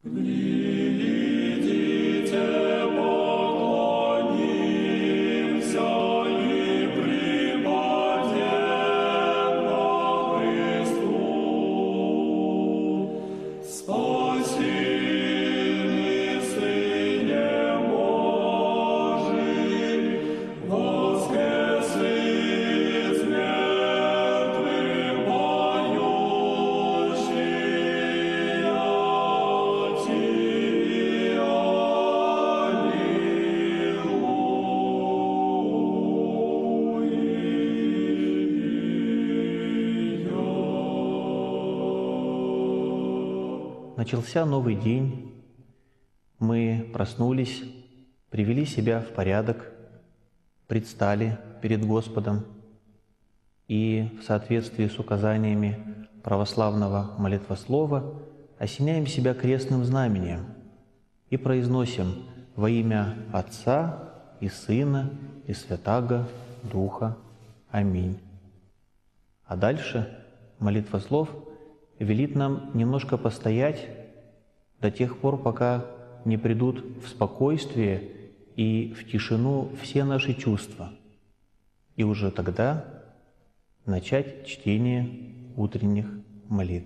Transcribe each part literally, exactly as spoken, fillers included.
Начался новый день, мы проснулись, привели себя в порядок, предстали перед Господом и в соответствии с указаниями православного молитвослова осеняем себя крестным знамением и произносим во имя Отца и Сына и Святаго Духа. Аминь. А дальше молитвослов велит нам немножко постоять до тех пор, пока не придут в спокойствие и в тишину все наши чувства, и уже тогда начать чтение утренних молитв.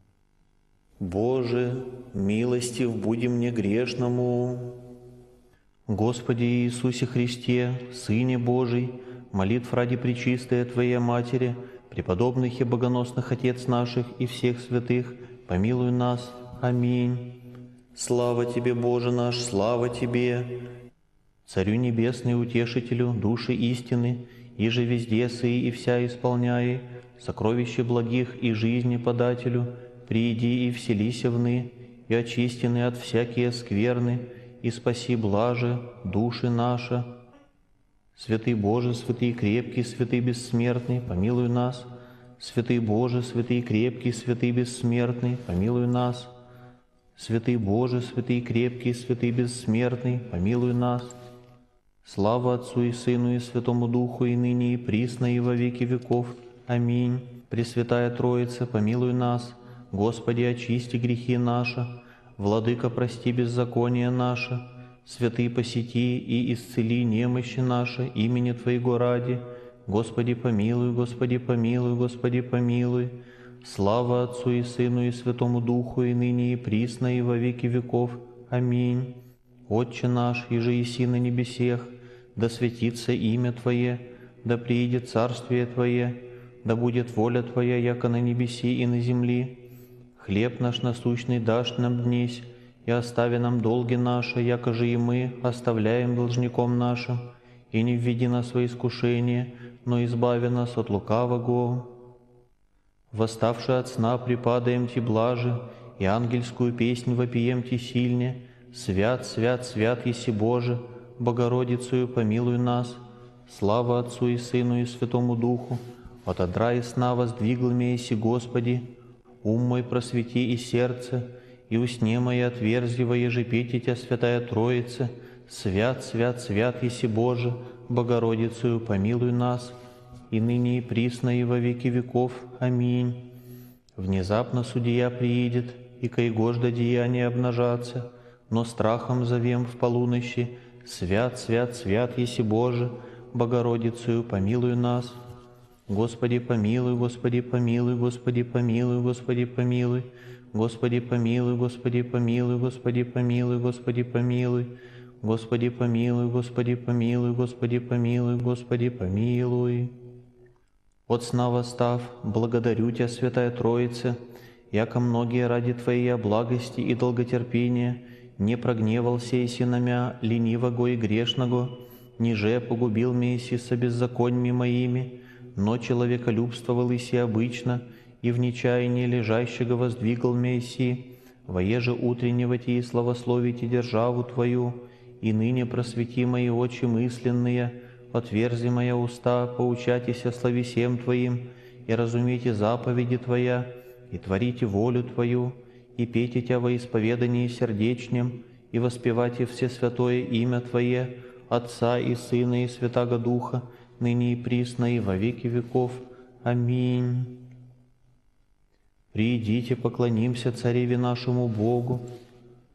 Боже, милостив буди мне грешному. Господи Иисусе Христе, Сыне Божий, молитв ради пречистая Твоя Матери, преподобных и богоносных Отец наших и всех святых, помилуй нас. Аминь. Слава Тебе, Боже наш, слава Тебе, Царю Небесный, Утешителю, души истины, иже везде сый и вся исполняй, сокровище благих и жизни подателю, прииди и вселися вны, и очистены от всякие скверны, и спаси блаже души наши. Святый Боже, святый крепкий, святый бессмертный, помилуй нас. Святый Боже, святый крепкий, святый бессмертный, помилуй нас. Святый Боже, святый крепкий, святый бессмертный, помилуй нас. Слава Отцу и Сыну и Святому Духу, и ныне и присно, и во веки веков. Аминь. Пресвятая Троица, помилуй нас. Господи, очисти грехи наши. Владыка, прости беззаконие наше. Святый, посети и исцели немощи наши имени Твоего ради. Господи, помилуй, Господи, помилуй, Господи, помилуй. Слава Отцу и Сыну и Святому Духу, и ныне и присно, и во веки веков. Аминь. Отче наш, иже еси на небесех, да светится имя Твое, да приидет царствие Твое, да будет воля Твоя, яко на небеси и на земли. Хлеб наш насущный дашь нам днесь, и остави нам долги наши, яко же и мы оставляем должником нашим, и не введи нас во искушение, но избави нас от лукавого. Восставши от сна, припадаем Ти блаже, и ангельскую песнь вопием Ти сильне. Свят, свят, свят еси Боже, Богородицею помилуй нас. Слава Отцу и Сыну и Святому Духу, от одра и сна воздвигл меня еси Господи. Ум мой просвети и сердце, и усне мои отверзи, еже пейте Тя, Святая Троица. Свят, свят, свят еси Боже, Богородицею помилуй нас, и ныне и присно, и во веки веков. Аминь. Внезапно судья приидет, и кайгожда деяния обнажаться, но страхом зовем в полуночи. Свят, свят, свят еси Боже, Богородицею помилуй нас. Господи, помилуй, Господи, помилуй, Господи, помилуй, Господи, помилуй, Господи, помилуй, Господи, помилуй, Господи, помилуй, Господи, помилуй, Господи, помилуй, Господи, помилуй, Господи, помилуй, Господи, помилуй. От сна восстав, благодарю Тя, Святая Троица, яко многие ради Твоей благости и долготерпения не прогневался еси на мя ленивого и грешного, ниже погубил меня еси со беззаконьми моими, но человеколюбствовал еси обычно, и в нечаянии лежащего воздвигал меня еси, воеже утреннего Ти и славословите державу Твою, и ныне просвети мои очи мысленные, отверзи моя уста, поучайтеся словесем Твоим, и разумейте заповеди Твоя, и творите волю Твою, и пейте Тя во исповедании сердечнем, и воспевайте все святое имя Твое, Отца и Сына и Святаго Духа, ныне и присно, и во веки веков. Аминь. Приидите, поклонимся Цареве нашему Богу.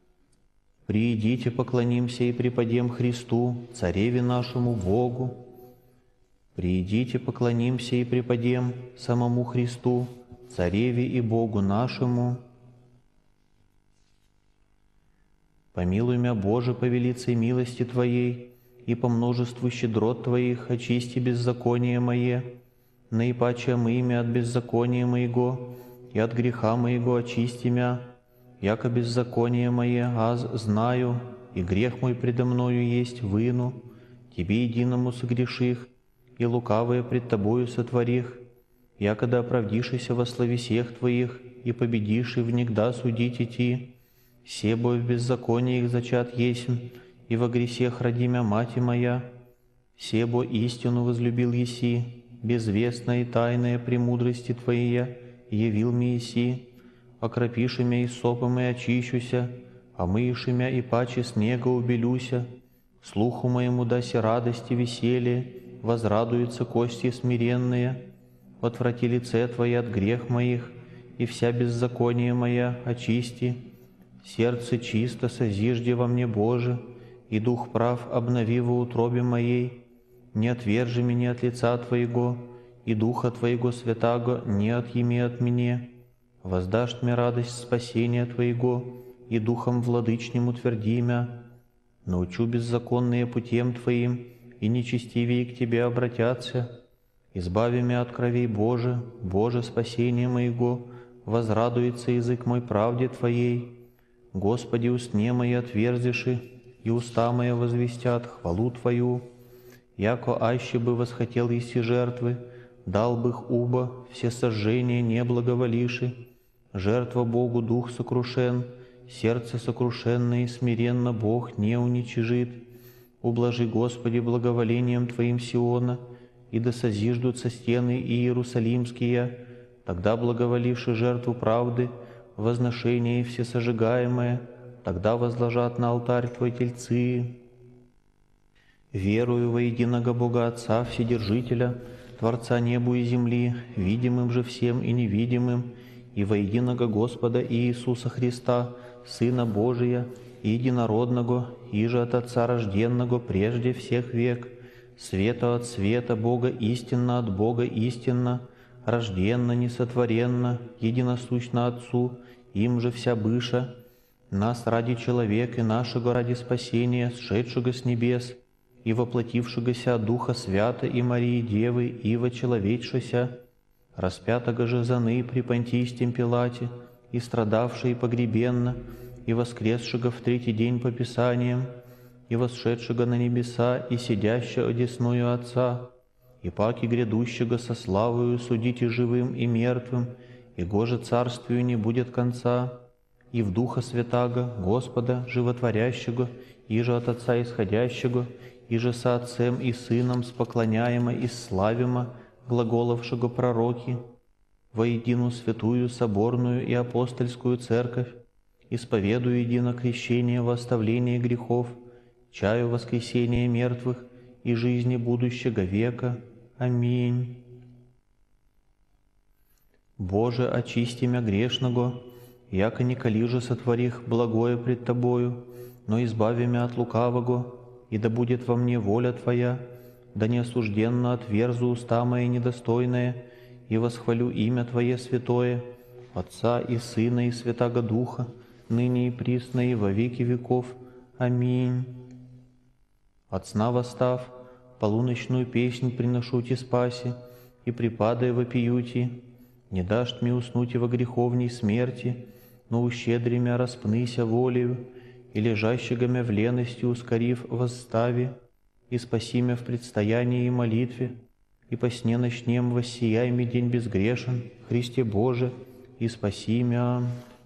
Приидите, поклонимся и преподем Христу, Цареве нашему Богу. Приидите, поклонимся и преподем самому Христу, Цареве и Богу нашему. Помилуй мя, Боже, по велицей милости Твоей, и по множеству щедрот Твоих очисти беззаконие мое, наипаче омый мя от беззакония моего, и от греха моего очисти мя, яко беззаконие мое, аз знаю, и грех мой предо мною есть выну, Тебе единому согреших, и лукавое пред Тобою сотворих, якода оправдишися во славе всех Твоих, и победишь, и внегда судить идти, себо в беззаконии их зачат есмь, и во гресех роди мя мати моя, себо истину возлюбил еси, безвестное и тайное премудрости Твоей явил мне еси, окропиши мя и сопом и очищуся, омыиши мя и паче снега убелюся, слуху моему даси радости веселье, возрадуются кости смиренные, отврати лице Твое от грех моих, и вся беззаконие моя очисти, сердце чисто созижди во мне, Боже, и дух прав обнови во утробе моей, не отвержи меня от лица Твоего, и духа Твоего святаго не отъеми от меня, воздашь мне радость спасения Твоего, и духом владычним утверди мя, научу беззаконные путем Твоим, и нечестивее к Тебе обратятся. Избави меня от кровей, Боже, Боже, спасение моего, возрадуется язык мой правде Твоей. Господи, устне мои отверзиши, и уста мои возвестят хвалу Твою. Яко аще бы восхотел еси жертвы, дал бы их уба, все сожжения не благоволивши. Жертва Богу дух сокрушен, сердце сокрушенное и смиренно Бог не уничижит. Ублажи, Господи, благоволением Твоим Сиона, и да созиждутся стены Иерусалимские, тогда благоволивши жертву правды, возношение всесожигаемое, тогда возложат на алтарь Твой тельцы. Верую во единого Бога Отца Вседержителя, Творца небу и земли, видимым же всем и невидимым, и во единого Господа Иисуса Христа, Сына Божия, единородного, иже от Отца рожденного прежде всех век, света от света, Бога истинно от Бога истинно, рожденно, несотворенно, единосущно Отцу, им же вся быша, нас ради человека и нашего ради спасения, сшедшего с небес, и воплотившегося от Духа Свята и Марии Девы, и вочеловечшися, распятого же заны при Понтийском Пилате, и страдавший погребенно, и воскресшего в третий день по Писаниям, и восшедшего на небеса, и сидящего одесную Отца, и паки грядущего со славою судите живым и мертвым, и гоже царствию не будет конца, и в Духа Святаго, Господа, животворящего, и же от Отца исходящего, и же со Отцем и Сыном споклоняемо и славимо, глаголовшего пророки, воедину святую, соборную и апостольскую церковь, исповедую едино крещение во оставление грехов, чаю воскресения мертвых и жизни будущего века. Аминь. Боже, очисти мя грешного, яко не калиже сотворих благое пред Тобою, но избави мя от лукавого, и да будет во мне воля Твоя, да не осужденно отверзу уста мои недостойные, и восхвалю имя Твое святое, Отца и Сына и Святаго Духа, ныне и присно и во веки веков. Аминь. От сна восстав, полуночную песнь приношу Ти спаси, и припадая вопиюти, не дашь мне уснуть и во греховней смерти, но ущедри мя распнися волею, и лежащего мя в лености ускорив восстави, и спаси мя в предстоянии и молитве, и по сне ночнем воссияй ми день безгрешен, Христе Боже, и спаси мя.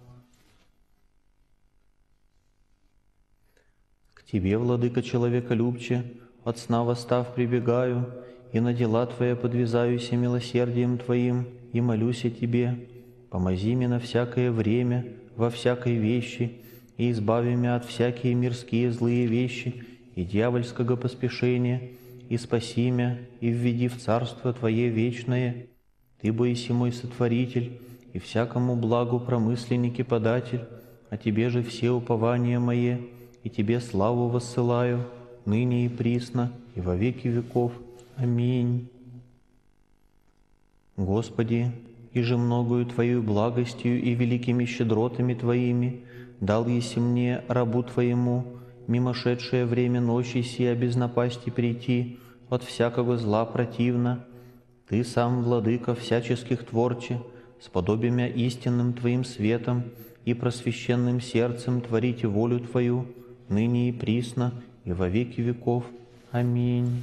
К Тебе, Владыка человеколюбче, от сна восстав прибегаю, и на дела Твоя подвязаюся милосердием Твоим, и молюся Тебе, помози мне на всякое время, во всякой вещи, и избави меня от всякие мирские злые вещи и дьявольского поспешения, и спаси меня, и введи в Царство Твое вечное. Ты боиси мой сотворитель, и всякому благу промысленник и податель, а Тебе же все упования мои, и Тебе славу воссылаю, ныне и присно, и во веки веков. Аминь. Господи, иже многою Твою благостью и великими щедротами Твоими дал еси мне, рабу Твоему, мимошедшее время ночи сия без напасти прийти, от всякого зла противно. Ты сам, Владыка всяческих творче, с подобием истинным Твоим светом и просвященным сердцем творите волю Твою, ныне и присно, и во веки веков. Аминь.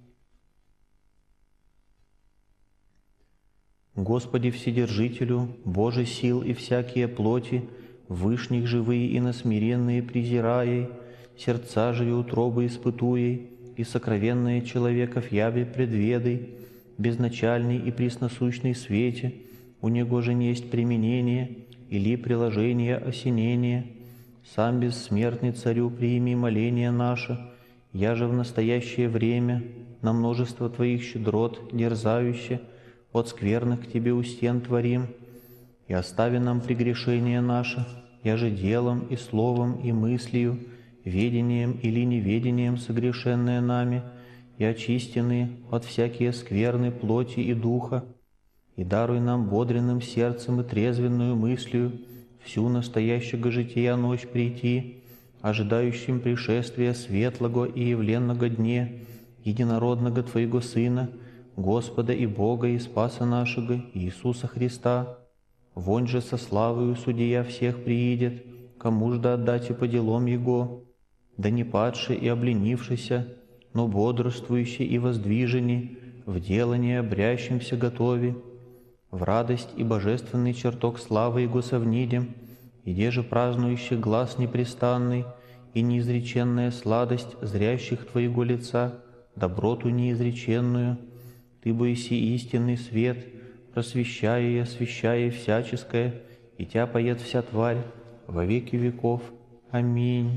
Господи Вседержителю, Боже сил и всякие плоти, вышних живые и насмиренные презираей, сердца же и утробы испытуей, и сокровенные человеков яви предведой, безначальный и пресносущный свете, у него же несть применение или приложение осенения. Сам бессмертный Царю приими моление наше, я же в настоящее время на множество Твоих щедрот дерзающе от скверных к Тебе у стен творим, и остави нам прегрешение наше, я же делом и словом и мыслью, ведением или неведением согрешенное нами, и очистены от всякие скверны плоти и духа, и даруй нам бодренным сердцем и трезвенную мыслью всю настоящего жития ночь прийти, ожидающим пришествия светлого и явленного дне, единородного Твоего Сына, Господа и Бога и Спаса нашего Иисуса Христа. Вонь же со славою судья всех приидет, кому ж да отдать и по делам Его, да не падший и обленившийся, но бодрствующий и воздвиженный, в делании обрящимся готови, в радость и божественный чертог славы Его совнидем, иде же празднующих глаз непрестанный и неизреченная сладость зрящих Твоего лица, доброту неизреченную. Ты боиси истинный свет, просвещая и освещая всяческое, и Тя поет вся тварь во веки веков. Аминь.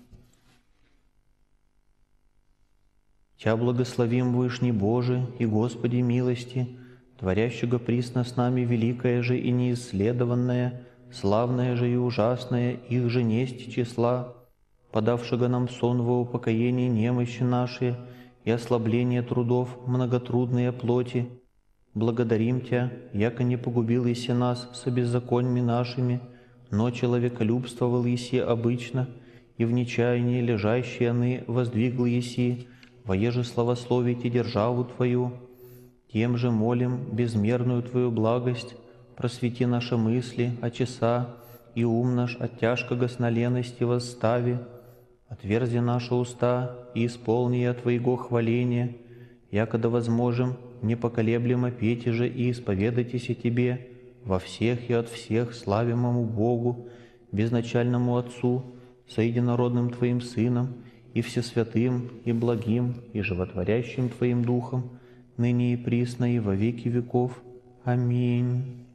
Тя благословим, Вышний Боже и Господи милости, творящего присно с нами великое же и неисследованное, славное же и ужасное, их же несть числа, подавшего нам сон во упокоении немощи наши и ослабление трудов многотрудные плоти. Благодарим Тя, яко не погубил еси нас со беззаконьми нашими, но человеколюбствовал еси обычно, и в нечаянии лежащие ны воздвигл еси, воеже славословить и державу Твою. Тем же молим безмерную Твою благость, просвети наши мысли, очеса, и ум наш от тяжкого сна лености восстави. Отверзи наши уста и исполни я Твоего хваления, якогда возможем непоколеблемо петь же и исповедайтесь о Тебе во всех и от всех славимому Богу, безначальному Отцу, со единородным Твоим Сыном, и всесвятым, и благим, и животворящим Твоим Духом, ныне и присно, и во веки веков. Аминь.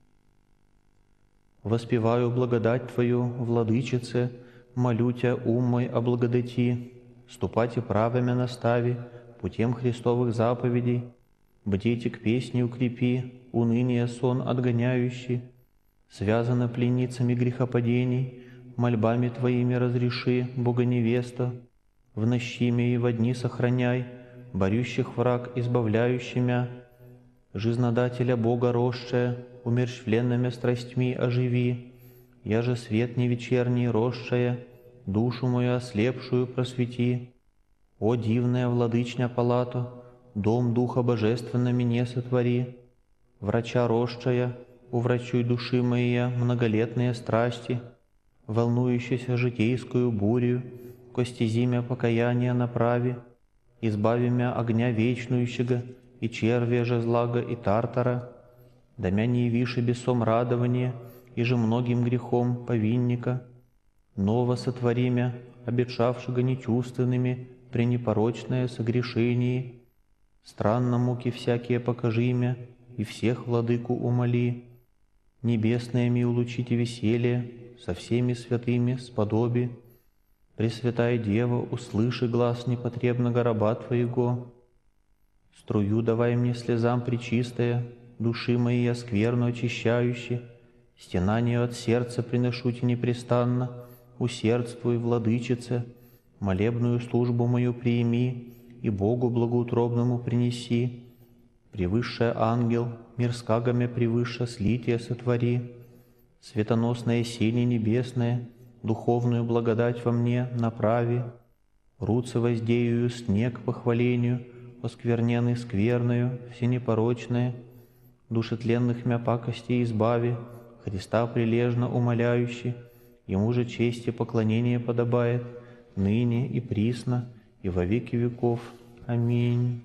Воспеваю благодать Твою, Владычице, молю Тя, ум мой облагодати, ступайте правами настави, путем Христовых заповедей, бдейте к песне укрепи, уныние сон отгоняющий, связано пленницами грехопадений, мольбами Твоими разреши, Бога невеста, в нощиме и во дни сохраняй, борющих враг избавляющимя, жизнодателя Бога росшая, умерщвленными страстьми оживи, я же свет не вечерний росшая, душу мою ослепшую просвети. О дивная владычня палата, дом Духа Божественно мне сотвори, врача росшая, уврачуй души мои многолетные страсти, волнующейся житейскую бурю, ко стезимя покаяния направи, избави мя огня вечнующего и червя же злага и тартара, да мя не явиши бесом радования, и же многим грехом повинника, ново сотвори мя, обетшавшего нечувственными, пренепорочное согрешение, странно муки всякие покажи мя, и всех владыку умоли, небесное ми улучите веселье, со всеми святыми сподоби, Пресвятая Дева, услыши глаз непотребного раба Твоего, струю давай мне слезам пречистая, души мои я скверну очищающий, стенание от сердца приношу Те непрестанно, усердствуй, владычице, молебную службу мою приими и Богу благоутробному принеси. Превысший ангел, мир скагами превыше слития сотвори, светоносное сение небесное, духовную благодать во мне направи, руце воздею снег по хвалению, оскверненный скверною, всенепорочное, душетленных мя пакостей избави, Христа прилежно умоляющий, Ему же честь и поклонение подобает, ныне и присно, и во веки веков. Аминь.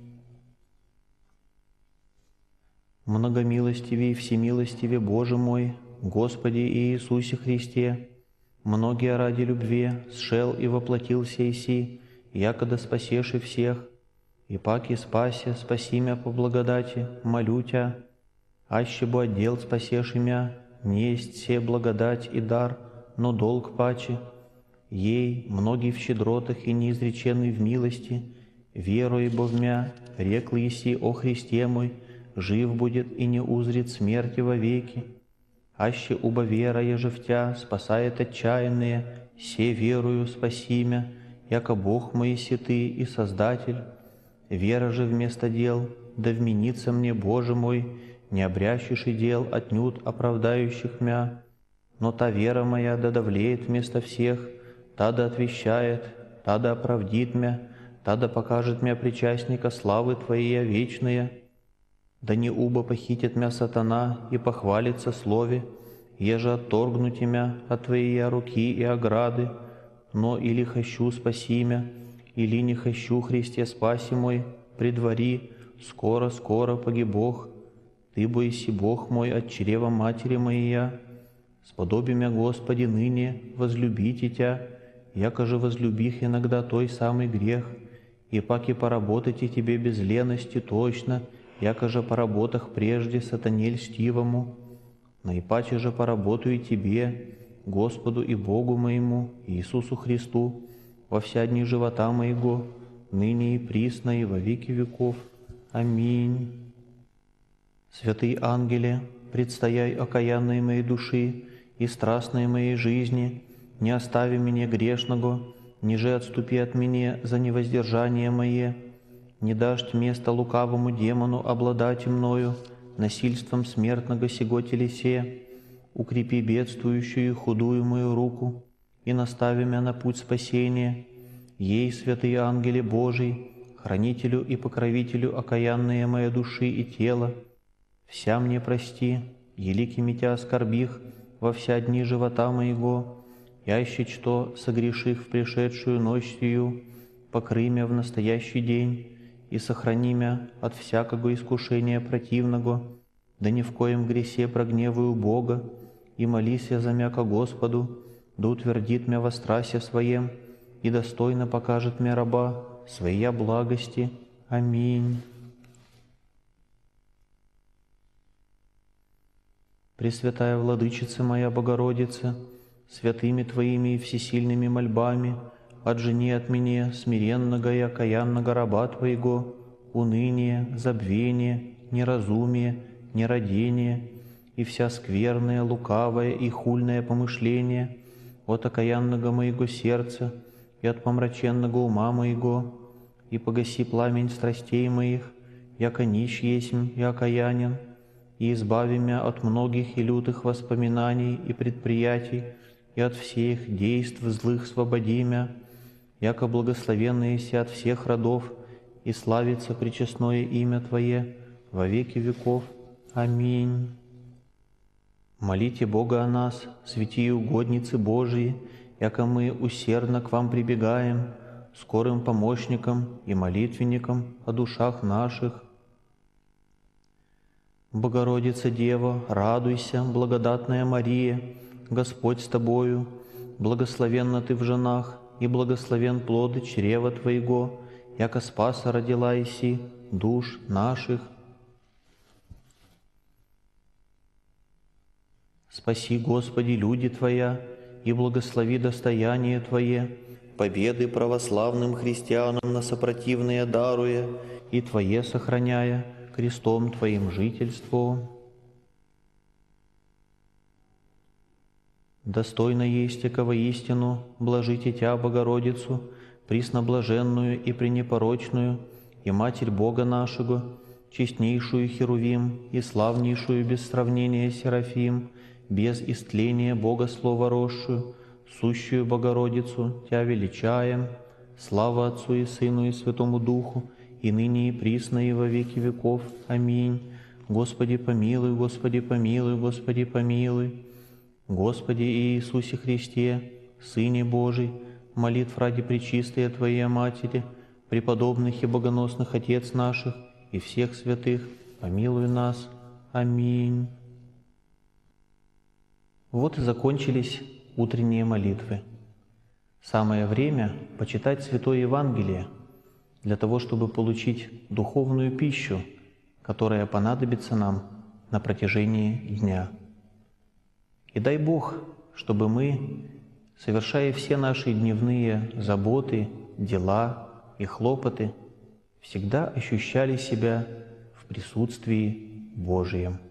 Многомилостивей, всемилостивей Боже мой, Господи Иисусе Христе, многие ради любви сшел и воплотился иси, якода спасеши всех, и паки спася, спаси мя по благодати, молю Тя, аще бы отдел спасеши мя, не есть се благодать и дар, но долг паче, ей, многие в щедротах и неизреченный в милости, веруй бо в мя, рекл еси о Христе мой, жив будет и не узрит смерти вовеки. Аще убо вера еже в Тя спасает отчаянные, се верую спаси мя, яко Бог мой си Ты и Создатель. Вера же вместо дел, да вменится мне, Боже мой, не обрящешь и дел отнюдь оправдающих мя, но та вера моя да давлеет вместо всех, та да отвещает, та да оправдит мя, та да покажет мя причастника славы Твоей вечные. Да не убо похитит мя сатана и похвалится слове, еже отторгнуть мя от Твоей руки и ограды, но или хочу спаси мя, или не хочу, Христе спаси мой, предвари, скоро-скоро погибох, Ты бойся, Бог мой, от чрева матери моей, сподоби мя, Господи, ныне возлюбите Тя, яко же возлюбих иногда той самый грех, и паки поработайте Тебе без лености точно, яко же по работах прежде сатане льстивому, наипаче же поработаю Тебе, Господу и Богу моему, Иисусу Христу, во вся дни живота моего, ныне и присно и во веки веков. Аминь. Святые ангеле, предстояй окаянной моей души и страстной моей жизни, не остави меня грешного, ниже отступи от меня за невоздержание мое, не дашь место лукавому демону обладать мною, насильством смертного сего телесе, укрепи бедствующую и худую мою руку и настави меня на путь спасения. Ей, святые ангели Божий, хранителю и покровителю окаянные моей души и тела, вся мне прости, еликими Тя оскорбих во вся дни живота моего, яще что согреших в пришедшую ночь сию, покрый мя в настоящий день и сохрани мя от всякого искушения противного, да ни в коем гресе прогневаю Бога, и молись я за мя ко Господу, да утвердит мя во страсе своем, и достойно покажет мя раба своей благости. Аминь. Пресвятая Владычица моя Богородица, святыми Твоими и всесильными мольбами, отжени от меня смиренного и окаянного раба Твоего, уныние, забвение, неразумие, нерадение и вся скверное, лукавое и хульное помышление от окаянного моего сердца и от помраченного ума моего, и погаси пламень страстей моих, яко нищ есмь и окаянен, и избави мя от многих и лютых воспоминаний и предприятий, и от всех действ злых свободи мя, яко благословенные си от всех родов, и славится пречестное имя Твое во веки веков. Аминь. Молите Бога о нас, святые угодницы Божии, яко мы усердно к Вам прибегаем, скорым помощником и молитвенником о душах наших. Богородица Дева, радуйся, благодатная Мария, Господь с Тобою, благословенна Ты в женах, и благословен плод чрева Твоего, яко Спаса родила иси душ наших. Спаси, Господи, люди Твоя, и благослови достояние Твое, победы православным христианам на сопротивные даруя, и Твое сохраняя, крестом Твоим жительство. Достойно есть яко воистину блажите Тя, Богородицу, пресноблаженную и пренепорочную, и Матерь Бога нашего, честнейшую Херувим и славнейшую без сравнения Серафим, без истления Бога Слова росшую, сущую Богородицу Тя величаем. Слава Отцу и Сыну и Святому Духу, и ныне и присно и во веки веков. Аминь. Господи помилуй, Господи помилуй, Господи помилуй. Господи Иисусе Христе, Сыне Божий, молитв ради пречистой Твоей Матери, преподобных и богоносных Отец наших и всех святых, помилуй нас. Аминь. Вот и закончились утренние молитвы. Самое время почитать Святое Евангелие для того, чтобы получить духовную пищу, которая понадобится нам на протяжении дня. И дай Бог, чтобы мы, совершая все наши дневные заботы, дела и хлопоты, всегда ощущали себя в присутствии Божием.